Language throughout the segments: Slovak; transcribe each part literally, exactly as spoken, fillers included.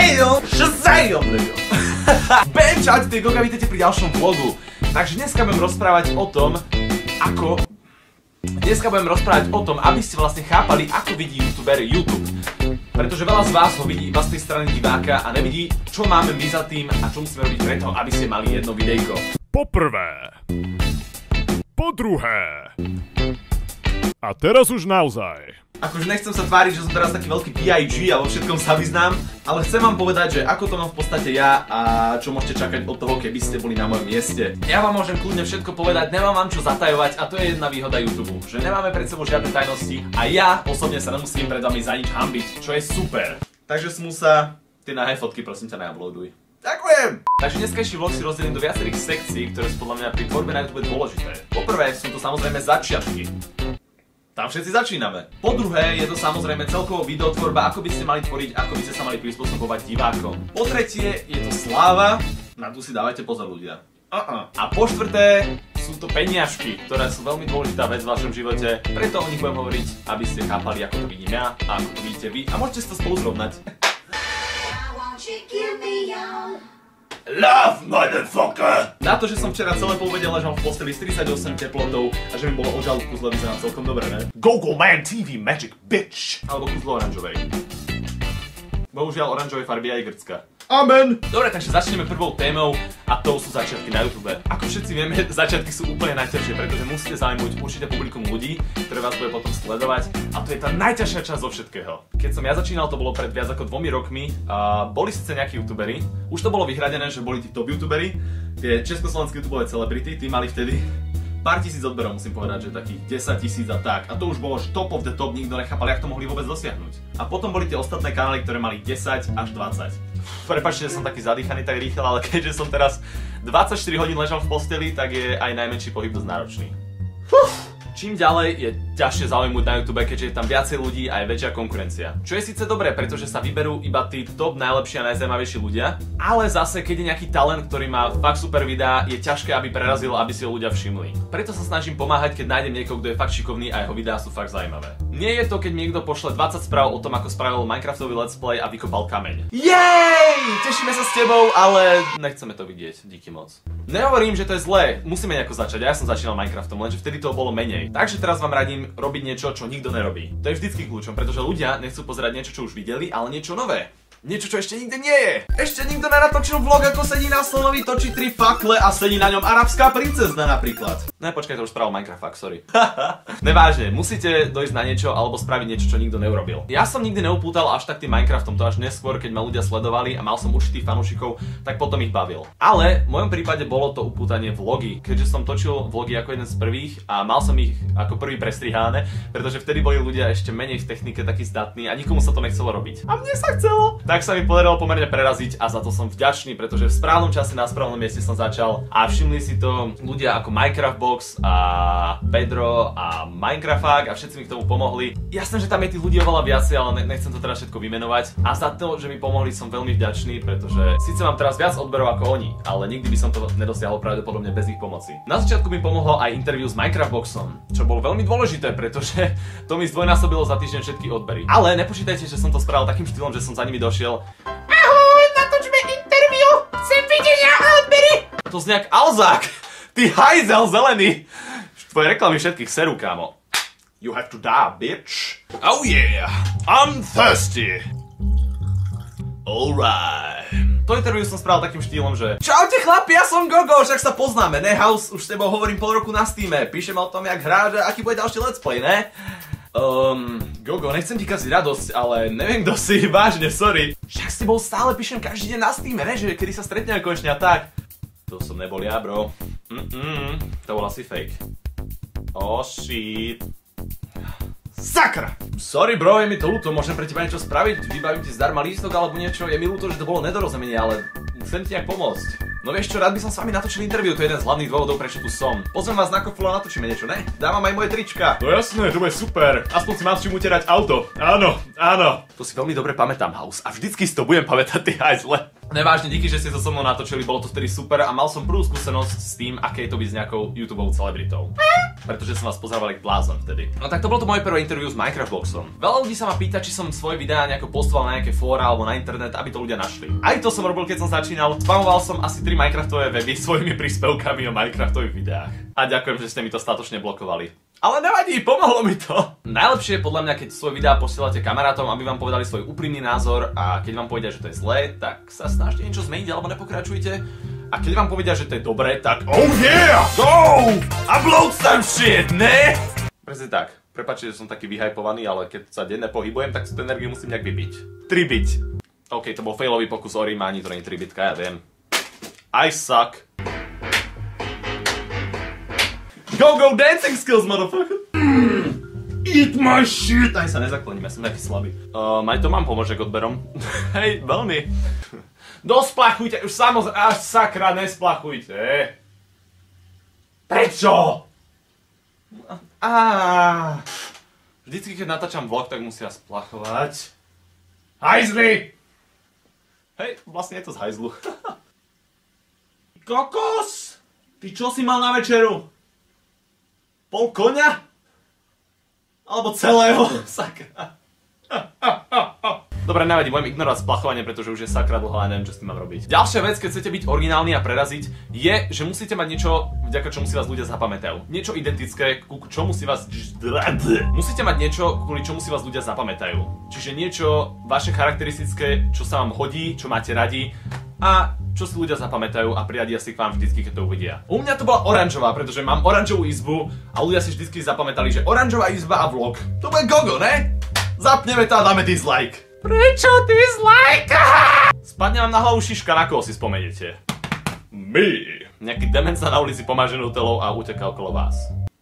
Shazam! Shazam! Bam, čaute, ty Goga, vítejte pri ďalšom vlogu. Takže dneska budem rozprávať o tom, ako... Dneska budem rozprávať o tom, aby ste vlastne chápali, ako vidí youtuber YouTube. Pretože veľa z vás ho vidí iba z tej strany diváka a nevidí, čo máme my za tým a čo musíme robiť preto, aby ste mali jedno videjko. Poprvé. Po druhé. A teraz už naozaj. Akože nechcem sa tváriť, že som teraz taký veľký P I G a vo všetkom sa vyznám, ale chcem vám povedať, že ako to mám v podstate ja a čo môžete čakať od toho, keby ste boli na mojom mieste. Ja vám môžem kľudne všetko povedať, nemám vám čo zatajovať a to je jedna výhoda YouTube, že nemáme pred sebou žiadne tajnosti a ja osobne sa nemusím pred vami za nič hanbiť, čo je super. Takže Smusa, tie nahé fotky prosím ťa neuploaduj. Ďakujem! Takže dneskajší vlog si rozdelím do viacerých sekcií, ktoré sú podľa mňa pri tvorbe na YouTube dôležité. Poprvé sú to samozrejme začiatky. Tam všetci začíname. Po druhé je to samozrejme celkovo videotvorba, ako by ste mali tvoriť, ako by ste sa mali prispôsobovať divákom. Po tretie je to sláva, na tu si dávajte pozor ľudia. Uh-uh. A po štvrté sú to peniažky, ktoré sú veľmi dôležitá vec v vašom živote, preto o nich budem hovoriť, aby ste chápali, ako to vidím ja a ako to vidíte vy a môžete si to spolu zrovnať. Love, motherfucker! Na to, že som včera celé polvede ležal v posteli s tridsaťosem teplotou a že mi bolo o žalúdku zle, vyzerám celkom dobre, ne? Google Man T V Magic Bitch! Alebo kúzlo oranžovej. Bohužiaľ oranžovej farby aj grcka. Amen! Dobre, takže začneme prvou témou a to sú začiatky na YouTube. Ako všetci vieme, začiatky sú úplne najťažšie, pretože musíte zaujmuť určite publikum ľudí, ktoré vás bude potom sledovať a to je tá najťažšia časť zo všetkého. Keď som ja začínal, to bolo pred viac ako dvomi rokmi a boli síce nejakí youtuberi, už to bolo vyhradené, že boli tí top youtuberi, tie československé youtubové celebrity, tí mali vtedy pár tisíc odberov, musím povedať, že takých desať tisíc a tak. A to už bolo top of the top, nikto nechápal, jak to mohli vôbec dosiahnuť. A potom boli tie ostatné kanály, ktoré mali desať až dvadsať. Prepáčte, že som taký zadýchaný tak rýchlo, ale keďže som teraz dvadsaťštyri hodín ležal v posteli, tak je aj najmenší pohyb dosť náročný. Uf. Čím ďalej je ťažšie zaujmuť na YouTube, keďže je tam viacej ľudí a je väčšia konkurencia. Čo je síce dobré, pretože sa vyberú iba tí top najlepší a najzaujímavejší ľudia, ale zase keď je nejaký talent, ktorý má fakt super videá, je ťažké, aby prerazil, aby si ho ľudia všimli. Preto sa snažím pomáhať, keď nájdem niekoho, kto je fakt šikovný a jeho videá sú fakt zaujímavé. Nie je to, keď niekto pošle dvadsať správ o tom, ako spravil Minecraftový let's play a vykopal kameň. Jej! Tešíme sa s tebou, ale nechceme to vidieť, díky moc. Nehovorím, že to je zlé, musíme nejako začať. Ja som začínal Minecraftom, lenže vtedy toho bolo menej. Takže teraz vám radím robiť niečo, čo nikto nerobí. To je vždycky kľúčom, pretože ľudia nechcú pozerať niečo, čo už videli, ale niečo nové. Niečo, čo ešte nikde nie je. Ešte nikto nenatočil vlog, ako sedí na slonovi, točí tri fakle a sedí na ňom arabská princezna napríklad. Ne, počkaj, to už spravil Minecraft, fakt, sorry. Nevážne, musíte dojsť na niečo alebo spraviť niečo, čo nikto neurobil. Ja som nikdy neupútal až tak tým Minecraftom, to až neskôr, keď ma ľudia sledovali a mal som určitých fanúšikov, tak potom ich bavil. Ale v mojom prípade bolo to upútanie vlogy, keďže som točil vlogy ako jeden z prvých a mal som ich ako prvý prestrihané, pretože vtedy boli ľudia ešte menej v technike takí zdatní a nikomu sa to nechcelo robiť. A mne sa chcelo. Tak sa mi podarilo pomerne preraziť a za to som vďačný, pretože v správnom čase na správnom mieste som začal a všimli si to ľudia ako Minecraft Box a Pedro a Minecrafták a všetci mi k tomu pomohli. Jasné, že tam je tých ľudí oveľa viacej, ale nechcem to teraz všetko vymenovať a za to, že mi pomohli, som veľmi vďačný, pretože síce mám teraz viac odberov ako oni, ale nikdy by som to nedosiahol pravdepodobne bez ich pomoci. Na začiatku mi pomohlo aj interview s Minecraft Boxom, čo bolo veľmi dôležité, pretože to mi zdvojnásobilo za týždeň všetky odbery. Ale nepočítajte, že som to spravil takým štýlom, že som za nimi došiel. Ahoj, natočme interview! Chcem videnia a odbery! To znie jak Alzák! Ty hajzel zelený! Tvoje reklamy všetkých serú, kámo. You have to die, bitch. Oh yeah! I'm thirsty! Alright. To interview som spravil takým štýlom, že čaute chlapi, ja som Gogo, však sa poznáme, ne? House, už s tebou hovorím pol roku na Steame. Píšem o tom, jak hráš a aký bude ďalší let's play, ne? Um, Gogo, nechcem ti kaziť radosť, ale neviem, kto si, vážne, sorry. Však s tebou stále píšem každý deň na Steame, ne? Že kedy sa stretneme konečne a tak. To som nebol ja, bro. Mm-mm, to bol asi fake. Oh shit. Sakra! Sorry bro, je mi to ľúto, môžem pre teba niečo spraviť, vybavím ti zdarma lístok alebo niečo, je mi ľúto, že to bolo nedorozumenie, ale chcem ti nejak pomôcť. No vieš čo, rád by som s vami natočil interview, to je jeden z hlavných dôvodov, prečo tu som. Pozvem vás na Kofolo a natočíme niečo, ne? Dávam aj moje trička. No jasné, to bude super. Aspoň si mám s čím utierať auto. Áno, áno. To si veľmi dobre pamätám, House. A vždycky si to budem pamätať, ty hajzle. Nevážne, díky, že ste to so mnou natočili, bolo to vtedy super a mal som prvú skúsenosť s tým, aké je to byť s nejakou YouTubeovou celebritou. Pretože som vás pozdravil jak blázon vtedy. No tak to bolo to moje prvé interview s Minecraft Boxom. Veľa ľudí sa ma pýta, či som svoje videá nejako postoval na nejaké fóra alebo na internet, aby to ľudia našli. Aj to som robil, keď som začínal. Spamoval som asi tri Minecraftové weby svojimi príspevkami o Minecraftových videách. A ďakujem, že ste mi to statočne blokovali. Ale nevadí, pomohlo mi to. Najlepšie je podľa mňa, keď svoje videá posielate kamarátom, aby vám povedali svoj úprimný názor a keď vám povedia, že to je zlé, tak sa snažte niečo zmeniť alebo nepokračujte. A keď vám povedia, že to je dobré, tak oh yeah, go! Upload some shit, ne? Presne tak. Prepáčte, že som taký vyhypovaný, ale keď sa denne pohybujem, tak si tú energiu musím nejak vybiť. Tribiť. OK, to bol failový pokus o rím, ani to nie je tribitka, ja viem. I suck. Go, go, dancing skills, motherfucker! Mm, eat my shit! Aj sa nezakloníme, som nejaký slabý. Uh, Maj to mám pomôže k odberom. Hej, veľmi. Dosplachujte, už samozrejme, až sakra, nesplachujte. Prečo? Á, vždycky, keď natáčam vlog, tak musia splachovať. Hajzli! Hej, vlastne je to z hajzlu. Kokos! Ty čo si mal na večeru? Pol koňa? Alebo celého? Sakra. Dobre, nevadí, budem ignorovať splachovanie, pretože už je sakra dlho a neviem, čo s tým mám robiť. Ďalšia vec, keď chcete byť originálni a preraziť, je, že musíte mať niečo, vďaka čomu si vás ľudia zapamätajú. Niečo identické, ku čomu si vás... Musíte mať niečo, kvôli čomu si vás ľudia zapamätajú. Čiže niečo vaše charakteristické, čo sa vám hodí, čo máte radi a čo si ľudia zapamätajú a priradia si k vám vždycky, keď to uvidia. U mňa to bola oranžová, pretože mám oranžovú izbu a ľudia si vždycky zapamätali, že oranžová izba a vlog. To bude gogo, ne? Zapneme to a dáme dislike. Prečo dislike? Spadne vám na hlavu šiška, na koho si spomeniete? My. Nejaký dement sa na ulici pomáže nutelou a uteká okolo vás.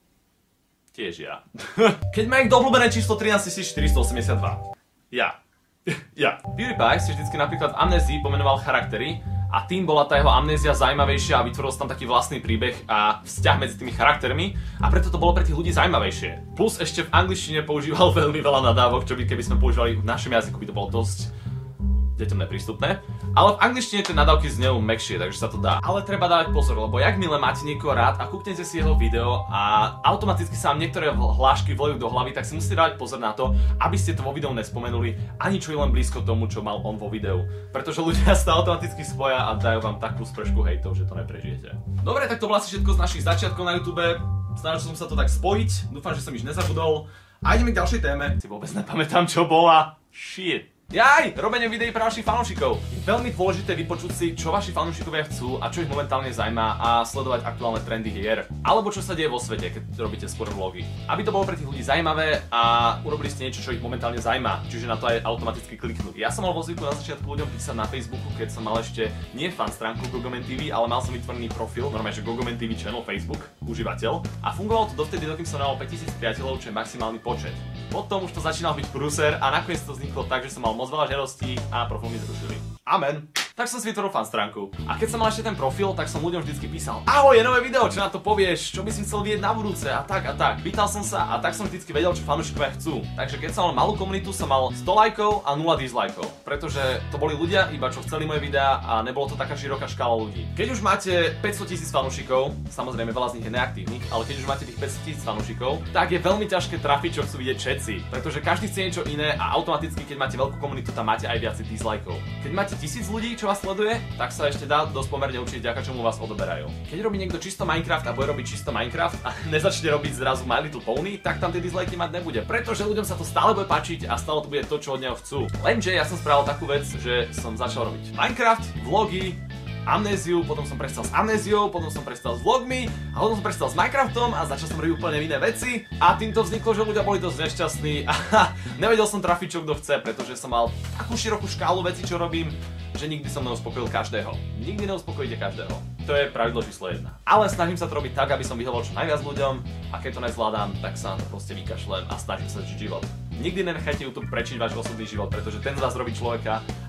Tiež ja. Keď má ich doobľúbené číslo trinásťtisícštyristoosemdesiatdva. Ja. Ja. PewDiePie si vždycky napríklad v Amnézii pomenoval charaktery a tým bola tá jeho amnézia zaujímavejšia a vytvoril sa tam taký vlastný príbeh a vzťah medzi tými charaktermi a preto to bolo pre tých ľudí zaujímavejšie. Plus ešte v angličtine používal veľmi veľa nadávok, čo by keby sme používali v našom jazyku, by to bolo dosť deťom neprístupné. Ale v angličtine tie nadávky znejú mäkšie, takže sa to dá. Ale treba dávať pozor, lebo jak milé máte niekoho rád a kúknete si jeho video a automaticky sa vám niektoré hlášky vlejú do hlavy, tak si musíte dávať pozor na to, aby ste to vo videu nespomenuli ani čo je len blízko tomu, čo mal on vo videu. Pretože ľudia sa automaticky spoja a dajú vám takú spršku hejtov, že to neprežijete. Dobre, tak to bolo asi všetko z našich začiatkov na YouTube. Snažil som sa to tak spojiť, dúfam, že som nič nezabudol. A ideme k ďalšej téme. Si vôbec nepamätám, čo bola. Shit. Jaj, robenie videí pre vašich fanúšikov. Je veľmi dôležité vypočuť si, čo vaši fanúšikovia chcú a čo ich momentálne zaujíma a sledovať aktuálne trendy hier. Alebo čo sa deje vo svete, keď robíte skôr vlogy. Aby to bolo pre tých ľudí zaujímavé a urobili ste niečo, čo ich momentálne zaujíma. Čiže na to aj automaticky kliknúť. Ja som mal vo zvyku na začiatku ľuďom písať na Facebooku, keď som mal ešte nie fan stránku Gogoman té vé, ale mal som vytvorený profil, normálne že Gogoman té vé channel Facebook, užívateľ. A fungovalo to dovtedy, dokým som mal päťtisíc priateľov, čo je maximálny počet. Potom už to začínal byť prúser a nakoniec to vzniklo tak, že som mal moc veľa žiadostí a profil mi zrušili. Amen. Tak som si vytvoril fan stránku. A keď som mal ešte ten profil, tak som ľuďom vždycky písal: ahoj, je nové video, čo na to povieš, čo by si chcel vidieť na budúce a tak a tak. Pýtal som sa a tak som vždycky vedel, čo fanúšikovia chcú. Takže keď som mal malú komunitu, som mal sto lajkov a nula dislajkov, pretože to boli ľudia iba čo chceli moje videá a nebolo to taká široká škála ľudí. Keď už máte päťstotisíc fanúšikov, samozrejme veľa z nich je neaktívnych, ale keď už máte tých päťstotisíc fanúšikov, tak je veľmi ťažké trafiť, čo chcú vidieť všetci, pretože každý chce niečo iné a automaticky keď máte veľkú komunitu, tam máte aj viac dislajkov. Keď máte tisíc ľudí, čo vás sleduje, tak sa ešte dá dosť pomerne určiť, vďaka čomu vás odoberajú. Keď robí niekto čisto Minecraft a bude robiť čisto Minecraft a nezačne robiť zrazu My Little Pony, tak tam tie dislajky mať nebude, pretože ľuďom sa to stále bude páčiť a stále to bude to, čo od neho chcú. Lenže ja som spravil takú vec, že som začal robiť Minecraft, vlogy, Amnéziu, potom som prestal s Amnéziou, potom som prestal s vlogmi a potom som prestal s Minecraftom a začal som robiť úplne iné veci a týmto vzniklo, že ľudia boli dosť nešťastní a nevedel som trafiť, čo kto chce, pretože som mal takú širokú škálu vecí, čo robím, že nikdy som neuspokojil každého. Nikdy neuspokojíte každého. To je pravidlo číslo jedna. Ale snažím sa to robiť tak, aby som vyhovoril čo najviac ľuďom a keď to nezvládam, tak sa na to proste vykašlem a snažím sa žiť život. Nikdy nenechajte YouTube prečiť váš osobný život, pretože ten z vás robí človeka a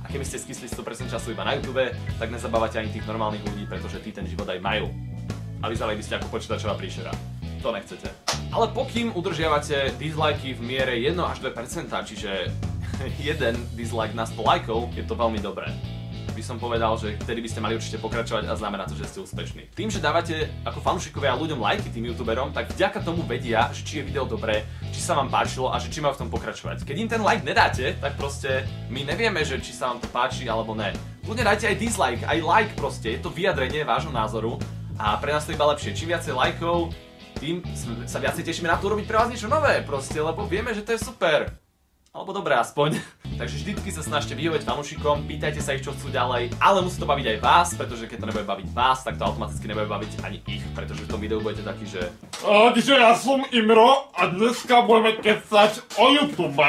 A keby ste skysli sto percent času iba na YouTube, tak nezabávate ani tých normálnych ľudí, pretože tí ten život aj majú. A vyzerali by ste ako počítačová príšera. To nechcete. Ale pokým udržiavate dislikey v miere jedno až dve percentá, čiže jeden dislike na sto lajkov, je to veľmi dobré. By som povedal, že vtedy by ste mali určite pokračovať a znamená to, že ste úspešní. Tým, že dávate ako fanúšikovia ľuďom lajky tým youtuberom, tak vďaka tomu vedia, že či je video dobré, či sa vám páčilo a že či majú v tom pokračovať. Keď im ten like nedáte, tak proste my nevieme, že či sa vám to páči alebo ne. Kľudne dajte aj dislike, aj like proste, je to vyjadrenie vášho názoru a pre nás to iba lepšie. Čím viacej lajkov, tým sa viacej tešíme na to robiť pre vás niečo nové proste, lebo vieme, že to je super. Alebo dobré aspoň. Takže vždycky sa snažte vyhovieť fanúšikom, pýtajte sa ich, čo chcú ďalej, ale musí to baviť aj vás, pretože keď to nebude baviť vás, tak to automaticky nebude baviť ani ich, pretože v tom videu budete takí, že... Takže ja som Imro a dneska budeme kecať o YouTube.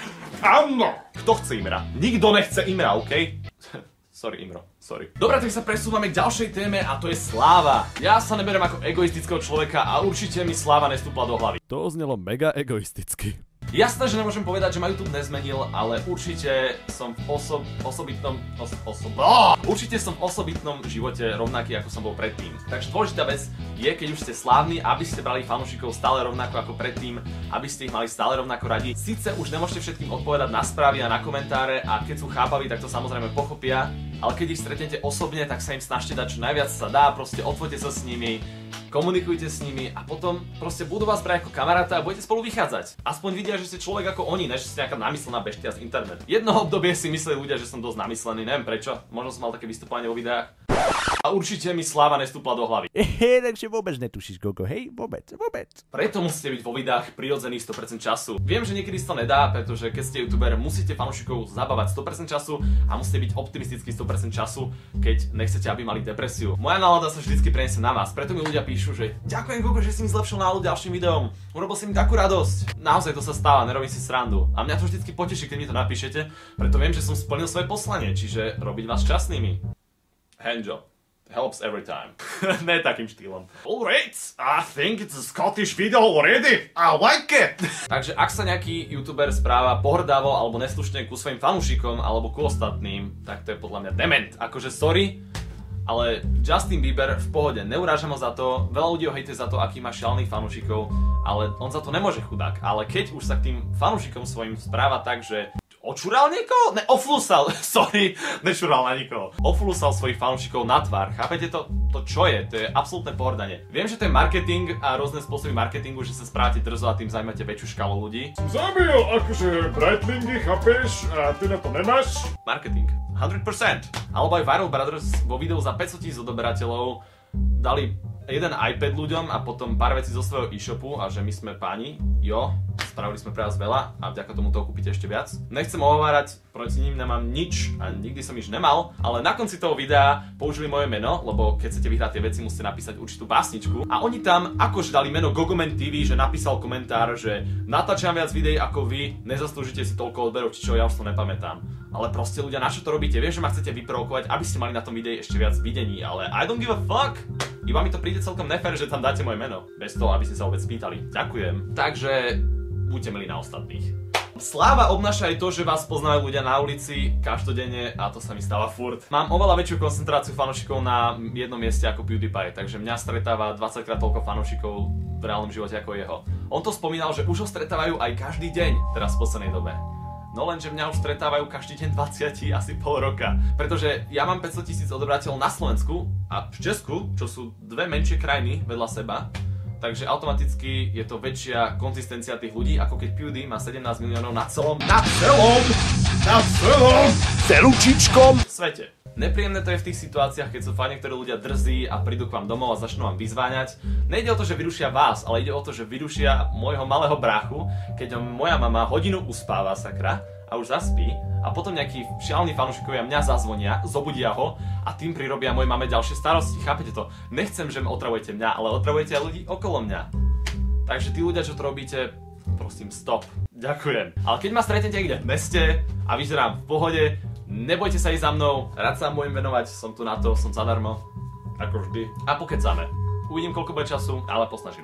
Áno. Kto chce Imra? Nikto nechce Imra, okej? Okay? Sorry, Imro, sorry. Dobre, tak sa presúvame k ďalšej téme a to je sláva. Ja sa neberiem ako egoistického človeka a určite mi sláva nestúpla do hlavy. To znelo mega egoisticky. Jasné, že nemôžem povedať, že ma YouTube nezmenil, ale určite som v osob, osobitnom... Os, osob, oh! Určite som v osobitnom živote rovnaký, ako som bol predtým. Takže dôležitá vec je, keď už ste slávni, aby ste brali fanúšikov stále rovnako ako predtým, aby ste ich mali stále rovnako radi. Sice už nemôžete všetkým odpovedať na správy a na komentáre a keď sú chápaví, tak to samozrejme pochopia, ale keď ich stretnete osobne, tak sa im snažte dať čo najviac sa dá, proste otvorte sa s nimi, komunikujte s nimi a potom proste budú vás brať ako kamaráta a budete spolu vychádzať. Aspoň vidia, že ste človek ako oni, než ste nejaká namyslená beštia z internetu. Jedno obdobie si mysleli ľudia, že som dosť namyslený, neviem prečo, možno som mal také vystupovanie vo videách. A určite mi sláva nestúpla do hlavy. Hehe, takže vôbec netušíš, Gogo, hej, vôbec, vôbec. Preto musíte byť vo videách prirodzených sto percent času. Viem, že niekedy sa to nedá, pretože keď ste youtuber, musíte fanúšikov zabávať sto percent času a musíte byť optimistický sto percent času, keď nechcete, aby mali depresiu. Moja nálada sa vždycky preniesie na vás, preto mi ľudia píšu, že ďakujem Gogo, že si mi zlepšil náladu ďalším videom. Urobil si mi takú radosť. Naozaj to sa stáva, nerobím si srandu. A mňa to vždycky poteší, keď mi to napíšete, preto viem, že som splnil svoje poslanie, čiže robiť vás šťastnými. Handjob. Helps every time. Ne takým štýlom. Alright, I think it's a Scottish video already. I like it. Takže ak sa nejaký youtuber správa pohrdavo alebo neslušne ku svojim fanúšikom alebo ku ostatným, tak to je podľa mňa dement. Akože sorry, ale Justin Bieber v pohode, neurážam ho za to, veľa ľudí ho hejtuje za to, aký má šialených fanúšikov, ale on za to nemôže chudák. Ale keď už sa k tým fanúšikom svojim správa tak, že očural niekoho? Ne, oflusal, sorry, nečural na nikoho. Oflusal svojich fanúšikov na tvár, chápete to? To čo je? To je absolútne pohrdanie. Viem, že to je marketing a rôzne spôsoby marketingu, že sa správate drzo a tým zaujímate väčšiu škálu ľudí. Som zabil akože Breitlingy, chápeš? A ty na to nemáš? Marketing, sto percent. Alebo aj Viral Brothers vo videu za päťsto tisíc odoberateľov dali jeden iPad ľuďom a potom pár vecí zo svojho e-shopu a že my sme páni, jo, spravili sme pre vás veľa a vďaka tomu toho kúpite ešte viac. Nechcem ohovárať, proti ním nemám nič a nikdy som nič nemal, ale na konci toho videa použili moje meno, lebo keď chcete vyhrať tie veci, musíte napísať určitú básničku a oni tam akože dali meno Gogoman té vé, že napísal komentár, že natáčam viac videí ako vy, nezaslúžite si toľko odberov, či čo, ja už to nepamätám. Ale proste ľudia, na čo to robíte? Viem, že ma chcete vyprovokovať, aby ste mali na tom videi ešte viac videní, ale I don't give a fuck. Iba mi to príde celkom nefér, že tam dáte moje meno, bez toho, aby ste sa vôbec spýtali. Ďakujem. Takže buďte milí na ostatných. Sláva obnáša aj to, že vás poznajú ľudia na ulici každodenne a to sa mi stáva furt. Mám oveľa väčšiu koncentráciu fanúšikov na jednom mieste ako PewDiePie, takže mňa stretáva dvadsaťkrát toľko fanúšikov v reálnom živote ako jeho. On to spomínal, že už ho stretávajú aj každý deň, teraz v poslednej dobe. No lenže mňa už stretávajú každý deň dvadsať, asi pol roka. Pretože ja mám päťsto tisíc odoberateľov na Slovensku a v Česku, čo sú dve menšie krajiny vedľa seba, takže automaticky je to väčšia konzistencia tých ľudí, ako keď PewDie má sedemnásť miliónov na celom, na celom, na celom, celúčičkom svete. Nepríjemné to je v tých situáciách, keď sú fakt niektorí ľudia drzí a prídu k vám domov a začnú vám vyzváňať. Nejde o to, že vyrušia vás, ale ide o to, že vyrušia môjho malého bráchu, keď ho moja mama hodinu uspáva, sakra, a už zaspí, a potom nejakí šialní fanúšikovia mňa zazvonia, zobudia ho a tým prirobia mojej mame ďalšie starosti. Chápete to? Nechcem, že otravujete mňa, ale otravujete aj ľudí okolo mňa. Takže tí ľudia, čo to robíte, prosím, stop. Ďakujem. Ale keď ma stretnete niekde v meste a vyzerám v pohode, nebojte sa ísť za mnou, rád sa vám budem venovať, som tu na to, som zadarmo, ako vždy. A pokecáme. Uvidím, koľko bude času, ale posnažím sa.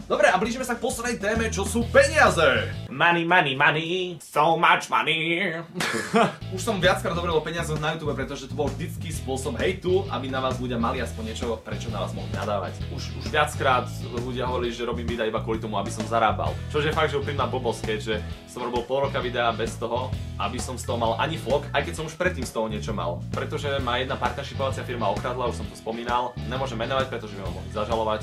Dobre, a blížime sa k poslednej téme, čo sú peniaze. Money, money, money, so much money. Už som viackrát hovoril o peniazoch na YouTube, pretože to bol vždycký spôsob hejtu, aby na vás ľudia mali aspoň niečo, prečo na vás mohli nadávať. Už, už viackrát ľudia hovorili, že robím videa iba kvôli tomu, aby som zarábal. Čože je fakt, že úprimná blbosť, keďže som robil pol roka videa bez toho, aby som z toho mal ani vlog, aj keď som už predtým z toho niečo mal. Pretože ma jedna partnershipovacia firma okradla, už som to spomínal. Nemôžem menovať, pretože by ma mohli zažalovať.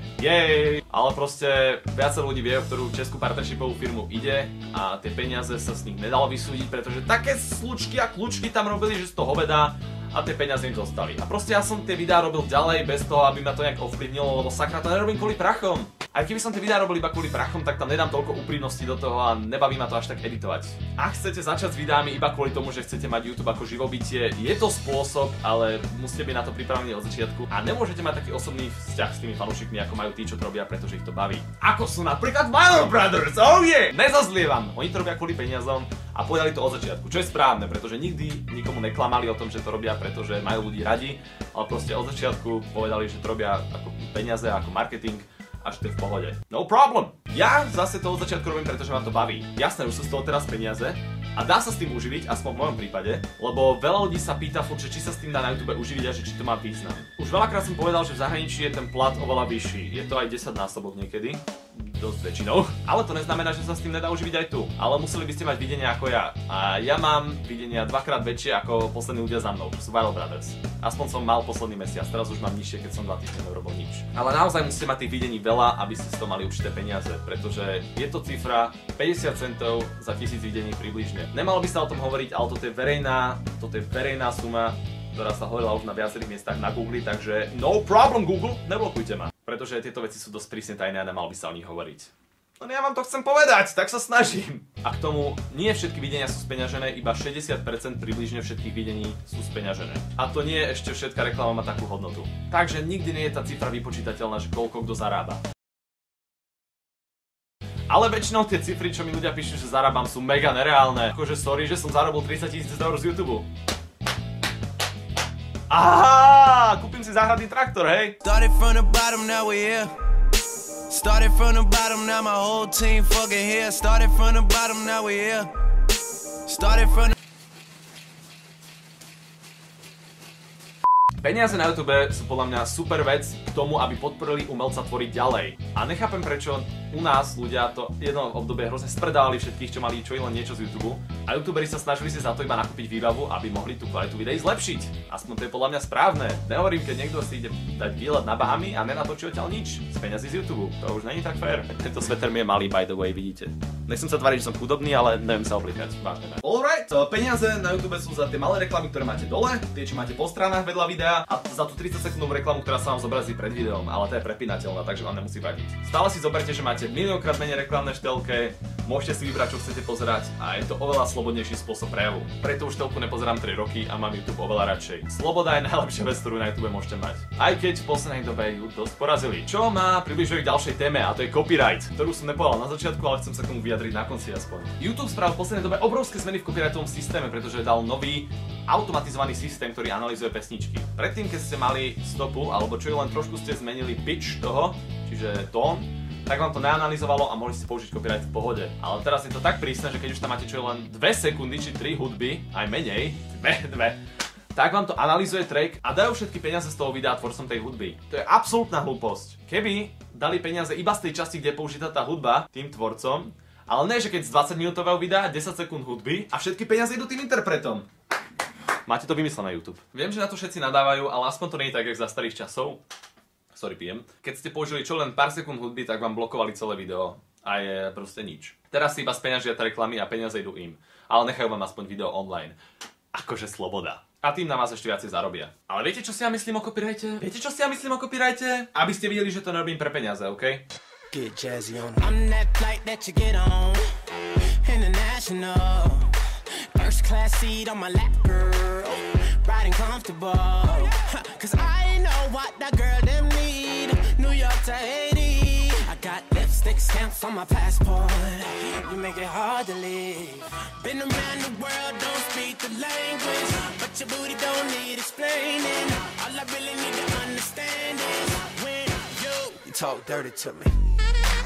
Jej, ale proste viacero ľudí vie, o ktorú českú partnershipovú firmu ide a tie peniaze sa s nich nedalo vysúdiť, pretože také slučky a kľúčky tam robili, že z toho hoveda a tie peniaze im zostali. A proste ja som tie videá robil ďalej bez toho, aby ma to nejak ovplyvnilo, lebo sakra, to nerobím kvôli prachom. Aj keby som tie videá robil iba kvôli prachom, tak tam nedám toľko úprimnosti do toho a nebaví ma to až tak editovať. Ak chcete začať s videami iba kvôli tomu, že chcete mať YouTube ako živobytie, je to spôsob, ale musíte byť na to pripravení od začiatku a nemôžete mať taký osobný vzťah s tými fanúšikmi, ako majú tí, čo to robia, pretože ich to baví. Ako sú napríklad Milo Brothers, oh yeah! Nezazlievam, oni to robia kvôli peniazom a povedali to od začiatku, čo je správne, pretože nikdy nikomu neklamali o tom, že to robia, pretože majú ľudí radi, ale proste od začiatku povedali, že to robia ako peniaze, ako marketing. Až to je v pohode. No problem. Ja zase to od začiatku robím, pretože ma to baví. Jasné, už sú z toho teraz peniaze a dá sa s tým uživiť, aspoň v mojom prípade, lebo veľa ľudí sa pýta furt, že či sa s tým dá na YouTube uživiť a že či to má význam. Už veľakrát som povedal, že v zahraničí je ten plat oveľa vyšší. Je to aj desaťnásobok niekedy. Dosť väčšinou. Ale to neznamená, že sa s tým nedá uživiť aj tu. Ale museli by ste mať videnia ako ja. A ja mám videnia dvakrát väčšie ako poslední ľudia za mnou, čo sú Milo Brothers. Aspoň som mal posledný mesiac, teraz už mám nižšie, keď som dva týždne nerobil nič. Ale naozaj musíte mať tých videní veľa, aby ste z toho mali určité peniaze, pretože je to cifra päťdesiat centov za tisíc videní približne. Nemalo by sa o tom hovoriť, ale toto je verejná, toto je verejná suma, ktorá sa hovorila už na viacerých miestach na Google, takže no problem Google, neblokujte ma. Pretože tieto veci sú dosť prísne tajné a nemal by sa o nich hovoriť. No ja vám to chcem povedať, tak sa snažím. A k tomu, nie všetky videnia sú speňažené, iba šesťdesiat percent približne všetkých videní sú speňažené. A to nie je ešte všetká reklama má takú hodnotu. Takže nikdy nie je tá cifra vypočítateľná, že koľko kto zarába. Ale väčšinou tie cifry, čo mi ľudia píšu, že zarábam, sú mega nereálne. Akože sorry, že som zarobil tridsať tisíc eur z YouTube. Aha, kúpim si záhradný traktor, hej. Started from the bottom, now we're here. Started from the bottom, now my whole team fucking here. Started from the bottom, now we're here. Started from the... Peniaze na YouTube sú podľa mňa super vec k tomu, aby podporili umelca tvoriť ďalej. A nechápem, prečo u nás ľudia to jedno obdobie hrozne spredávali všetkých, čo mali čo i len niečo z YouTube. A youtuberi sa snažili si za to iba nakúpiť výbavu, aby mohli tú kvalitu videí zlepšiť. Aspoň to je podľa mňa správne. Nehovorím, keď niekto si ide dať výlet na Bahamy a nenatočí odtiaľ nič z peňazí z YouTube. To už není tak fér. Tento sveter mi je malý, by the way, vidíte. Nechcem sa tváriť, že som chudobný, ale neviem sa obliekať. Vážne ne. Alright, peniaze na YouTube sú za tie malé reklamy, ktoré máte dole, tie, čo máte po stranách vedľa videa, a za tú tridsať sekundovú reklamu, ktorá sa vám zobrazí pred videom, ale tá je prepínateľná, takže vám nemusí vadiť. Stále si zoberte, že máte miliónkrát menej reklamné štelke, môžete si vybrať, čo chcete pozerať a je to oveľa slobodnejší spôsob prejavu. Preto už telku nepozerám tri roky a mám YouTube oveľa radšej. Sloboda je najlepšia vec, ktorú na YouTube môžete mať. Aj keď v poslednej dobe ju dosť porazili. Čo ma približuje k ďalšej téme, a to je copyright, ktorú som nepovedal na začiatku, ale chcem sa k tomu vyjadriť na konci aspoň. YouTube spravil v poslednej dobe obrovské zmeny v copyrightovom systéme, pretože dal nový automatizovaný systém, ktorý analyzuje pesničky. Predtým, keď ste mali stopu, alebo čo len trošku ste zmenili pitch toho, čiže tón, tak vám to neanalizovalo a mohli ste použiť copyright v pohode. Ale teraz je to tak prísne, že keď už tam máte čo len dve sekundy či tri hudby, aj menej, dve, dve, tak vám to analyzuje track a dajú všetky peniaze z toho videa tvorcom tej hudby. To je absolútna hlúposť. Keby dali peniaze iba z tej časti, kde je použitá tá hudba tým tvorcom, ale ne, že keď z dvadsať minútového videa desať sekúnd hudby a všetky peniaze idú tým interpretom. Máte to vymyslené na YouTube. Viem, že na to všetci nadávajú, ale aspoň to nie je tak, jak za starých časov. Sorry, pijem. Keď ste použili čo len pár sekúnd hudby, tak vám blokovali celé video. A je proste nič. Teraz si iba speňažia tie reklamy a peniaze idú im. Ale nechajú vám aspoň video online. Akože sloboda. A tým na vás ešte viacej zarobia. Ale viete, čo si ja myslím o copyrighte? Viete, čo si ja myslím o copyrighte? Aby ste videli, že to nerobím pre peniaze, okej? Okay? Get jazzy on. I'm that flight that you get on. International. First class seat on my lap, girl. Riding comfortable. Cause I know what that girl them need. New York to Haiti. I got lipstick stamps on my passport. You make it hard to leave. Been around the world, don't speak the language. But your booty don't need explaining. All I really need to understand is when you, you talk dirty to me.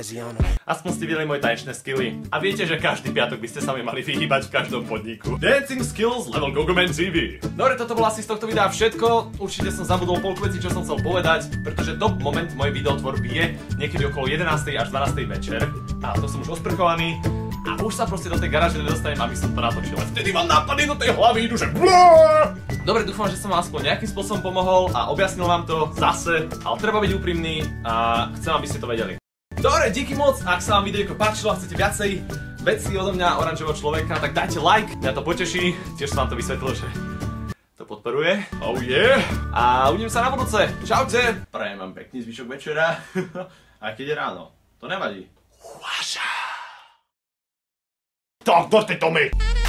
Jazzy on them. Aspoň ste videli moje tanečné skilly. A viete, že každý piatok by ste sa mi mali vyhýbať v každom podniku. Dancing skills level Gogoman té vé. Dobre, toto bolo asi z tohto videa všetko. Určite som zabudol polku vecí, čo som chcel povedať, pretože top moment mojej videotvorby je niekedy okolo jedenástej až dvanástej večer. A to som už osprchovaný. A už sa proste do tej garáže nedostanem, aby som to natočil. A vtedy mám nápady do tej hlavy, idú, že dobre, dúfam, že som vám aspoň nejakým spôsobom pomohol a objasnil vám to zase, ale treba byť úprimný a chcem, aby ste to vedeli. Dobre, díky moc, ak sa vám videjko páčilo a chcete viacej vecí odo mňa, oranžového človeka, tak dajte like, mňa to poteší, tiež som vám to vysvetlil, že to podporuje. Oh yeah! A uvidím sa na budúce, čaute! Prajem vám pekný zvyšok večera, aj keď je ráno, to nevadí. Uvaža! Tak, doste to mi!